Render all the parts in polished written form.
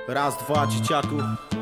Raz, dwa, dzieciaku.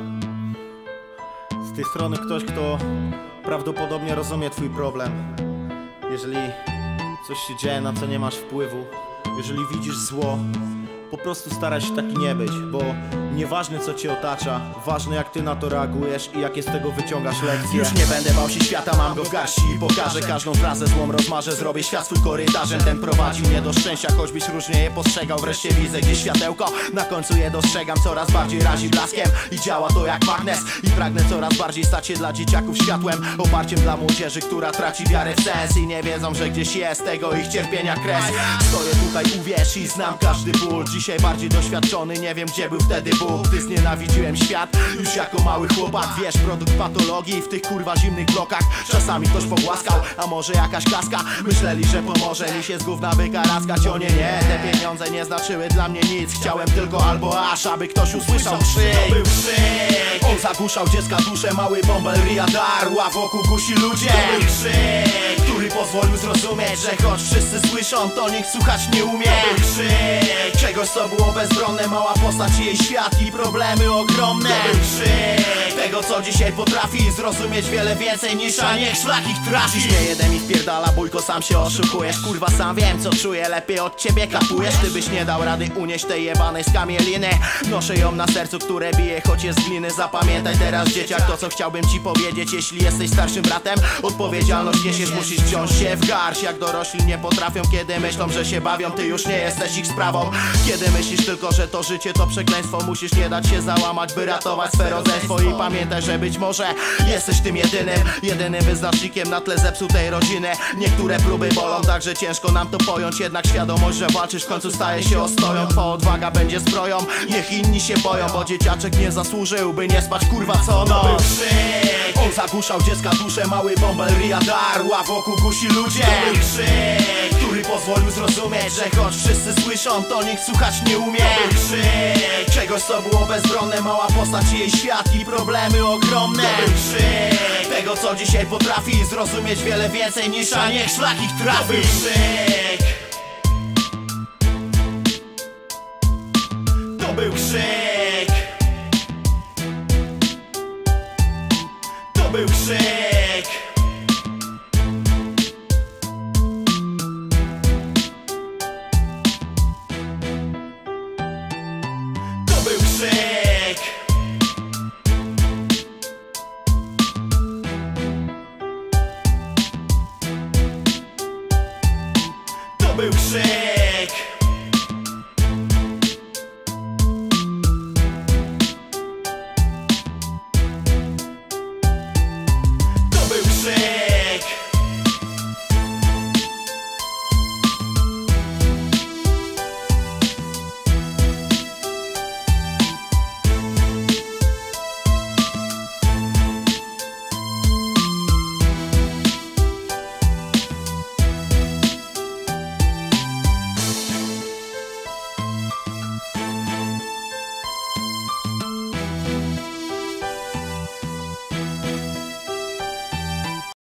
Z tej strony ktoś, kto prawdopodobnie rozumie twój problem. Jeżeli coś się dzieje, na co nie masz wpływu, jeżeli widzisz zło, po prostu staraj się taki nie być, bo nieważne co cię otacza, ważne jak ty na to reagujesz i jakie z tego wyciągasz lekcje. Już nie będę bał się świata, mam go w garści i pokażę każdą frazę złą rozmarzę, zrobię świat swój korytarzem. Ten prowadzi mnie do szczęścia, choćbyś różnie je postrzegał. Wreszcie widzę gdzieś światełko, na końcu je dostrzegam. Coraz bardziej razi blaskiem i działa to jak magnes. I pragnę coraz bardziej stać się dla dzieciaków światłem, oparciem dla młodzieży, która traci wiarę w sens i nie wiedzą, że gdzieś jest tego ich cierpienia kres. Stoję tutaj, uwierz, i znam każdy ból. Dzisiaj bardziej doświadczony, nie wiem gdzie był wtedy Bóg, gdy znienawidziłem świat już jako mały chłopak. Wiesz, produkt patologii w tych kurwa zimnych blokach. Czasami ktoś pogłaskał, a może jakaś klaska. Myśleli, że pomoże mi się z gówna wykaraskać. O nie, nie, te pieniądze nie znaczyły dla mnie nic. Chciałem tylko albo aż, aby ktoś usłyszał krzyk. To był krzyk. On zagłuszał dziecka duszę, mały bąbel ryja darł, a wokół gusi ludzie. To był krzyk, który pozwolił zrozumieć, że choć wszyscy słyszą, to nikt słuchać nie umie. To był krzyk czegoś, co było bezbronne, mała postać i jej świat i problemy ogromne. To był krzyk tego, co dzisiaj potrafi zrozumieć wiele więcej niż, a niech szlak ich trafi. Dziś nie jeden mi wpierdala, bójko, sam się oszukujesz. Kurwa, sam wiem co czuję, lepiej od ciebie kapujesz. Ty byś nie dał rady unieść tej jebanej skamieliny. Noszę ją na sercu, które bije, choć jest z gliny. Zapamiętaj teraz, dzieciak, to co chciałbym ci powiedzieć. Jeśli jesteś starszym bratem, odpowiedzialność niesiesz, musisz wziąć się w garść. Jak dorośli nie potrafią, kiedy myślą, że się bawią, ty już nie jesteś ich sprawą. Kiedy myślisz tylko, że to życie to przekleństwo, musisz nie dać się załamać, by ratować swe rodzeństwo. I pamiętaj, że być może jesteś tym jedynym wyznacznikiem na tle zepsutej rodziny. Niektóre próby bolą, także ciężko nam to pojąć. Jednak świadomość, że walczysz, w końcu staje się ostoją. Twoja odwaga będzie zbroją, niech inni się boją, bo dzieciaczek nie zasłużył, by nie spać kurwa co noc. On zagłuszał dziecka duszę, mały bąbel ryja darł, a wokół gusi ludzie. To był krzyk, który pozwolił zrozumieć, że choć wszyscy słyszą, to nikt słuchać nie umie. To był krzyk czegoś, co było bezbronne, mała postać i jej świat i problemy ogromne. To był krzyk tego, co dzisiaj potrafi zrozumieć wiele więcej niż, a niech szlak ich trafi. To był krzyk. To był krzyk. To był krzyk. To był krzyk.